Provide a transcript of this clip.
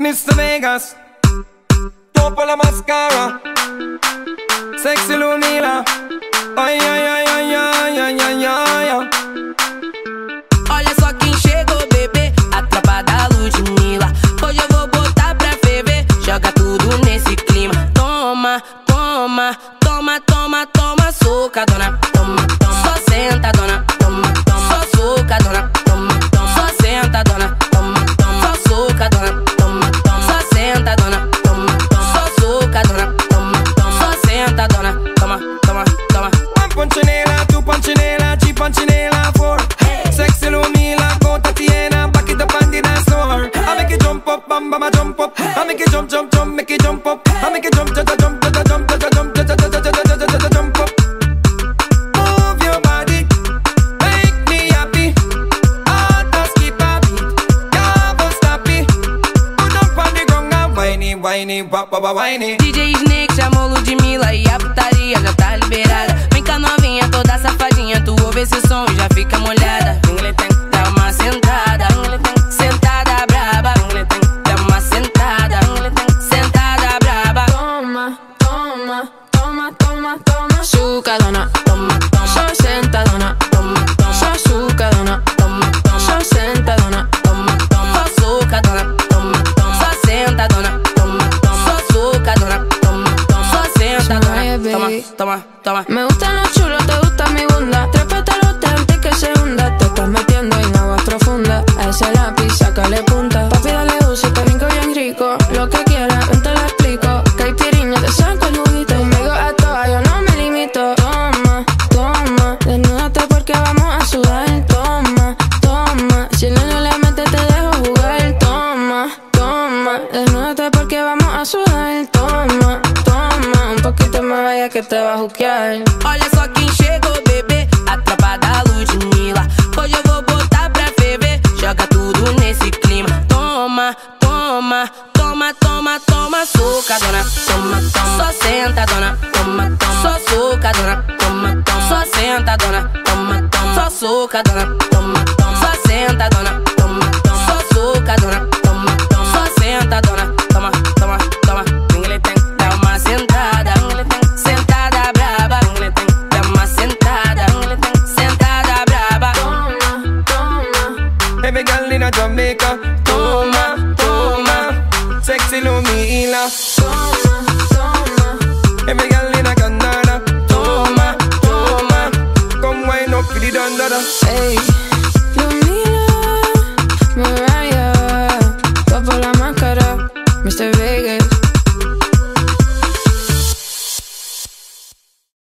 Mr. Vegas, topa la mascara, sexy Lumila. Ai, ai, ai, ai, ai, ai, ai, ai. Olha só quem chegou, bebê, a tropa da Ludmilla. Hoje eu vou botar pra ferver, joga tudo nesse clima. Toma, toma, toma, toma, toma, soca, dona. Toma, toma, só senta, dona. Toma, toma, só soca, dona. Toma, toma, só senta, dona. Toma, toma, só soca, dona. Toma, toma, só senta, dona. Toma, toma, só soca, dona. Toma, toma, só senta, dona. Toma, toma, toma. One punchinella, two punchinella, three punchinella, four. Sexy Lumila, go Tatiana, back it up on the dance floor. I make it jump up, bam bam, I jump up. I make it jump, jump, jump, make it jump up. I make it jump, jump, jump, jump, jump, jump, jump, jump up. Move your body, make me happy. Heart just keep a beat, never stop it. Put up on the ground and whiny, whiny, wap, wap, whiny. DJ Snake chamou Ludmilla e a putaria já tá liberada. Vem cá novinha, toda safadinha, tu ouve esse som e já fica molhada. Dá uma sentada, sentada braba. Dá uma sentada, sentada braba. Toma, toma, toma, toma, toma, suca, dona. Toma, toma, Só senta, dona. toma, toma, Só suca, dona. toma, toma, Só senta, dona. toma, toma, só soca, dona. Toma, toma, só senta, dona. Toma, toma, só soca, dona. Toma, toma, só senta, dona. Toma, toma, toma. Me gustan los chulos, te gusta mi bunda. Trépate al hotel antes que se hunda. Te estás metiendo en aguas profundas. A ese lápiz, sácale punta. Papi, dale uso, te brinco bien rico. Lo que quieras, ven te lo explico. Caipirinha, te saco el juguito. Conmigo a todas, yo no me limito. Toma, toma, desnúdate porque vamos a sudar. Toma, toma, si el niño le mete te dejo jugar. Toma, toma, desnúdate porque vamos a sudar. Toma, toma, un poquito más vaya que te va a juquear. Olha só quem chegou, bebê, a tropa da Ludmilla. Hoje eu vou botar pra ferver, joga tudo nesse clima. Toma, toma, toma, toma, toma, soca, dona. Toma, toma, só senta, dona. Toma, toma, só soca, dona. Toma, toma, só senta, dona. Toma, toma, só soca, dona. Toma, toma, só senta, dona. Toma, toma, só soca, dona. Toma, toma, só senta, dona. Toma, toma, toma. Dá uma sentada, sentada braba. Dá uma sentada, sentada braba. Toma, toma. Every girl in a Jamaica, toma, toma, sexy Lumila. Toma, toma. Every girl in a Canada, toma, toma, come wind up with the dandada. Ey, Lumila, Mariah, topo la máscara, Mr. Vegas.